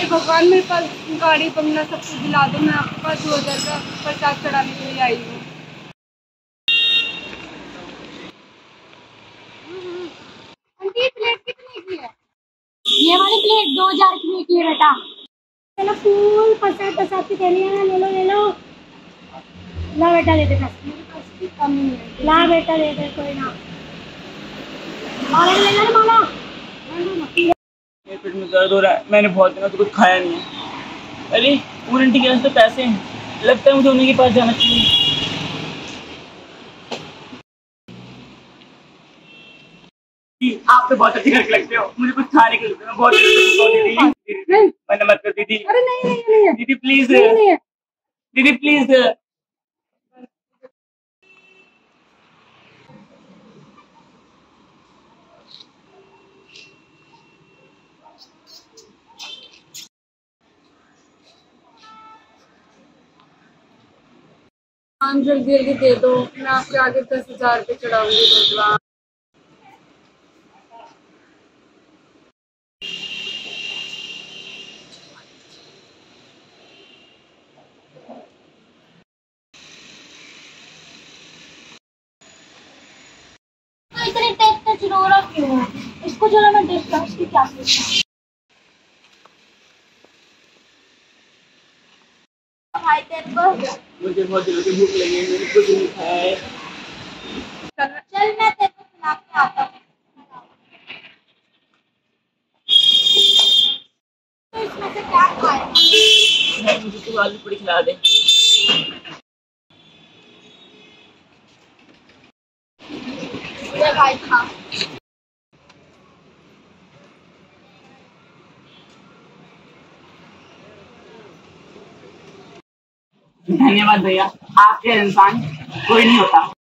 भगवान मेरे पास गाड़ी बंगला सब कुछ दिला दो, मैं आपके पास 2000 का प्रसाद चढ़ाने के लिए आई हूँ। आंटी प्लेट कितने की है? ये वाली प्लेट 2000 की है बेटा। चलो फूल प्रसाद की थैली है ना, ले लो ले लो। ला बेटा दे दे, मेरे पास की कम नहीं है। ला बेटा दे दे, कोई ना। माला ले लो माला। मेरे पेट में दर्द हो रहा है, मैंने बहुत दिनों से कुछ खाया नहीं है। अरे वारंटी के पास तो पैसे हैं, लगता है मुझे उन्हीं के पास जाना चाहिए। आप तो बहुत अच्छी करके लगते हो, मुझे कुछ खाने के लिए मैं बहुत दीदी मैंने मत कर दीदी। अरे नहीं दीदी प्लीज, नहीं है। दीदी प्लीज। हाँ जल्दी जल्दी दे दो, मैं आपके आगे 10,000 रुपये चढ़ाऊंगी भगवान। इतने टेस्ट चिरोरा क्यों है? इसको चलो मैं देखता हूँ इसकी क्या है। भाई तेरे को मुझे बहुत दिनों की भूख लगी है, मैंने कुछ नहीं खाया है। चल मैं तेरे को खिला के आता हूँ। तो इसमें से क्या खाए? मुझे तो आलू पूरी खिला दे। ले भाई खा। धन्यवाद भैया, आपके इंसान कोई नहीं होता।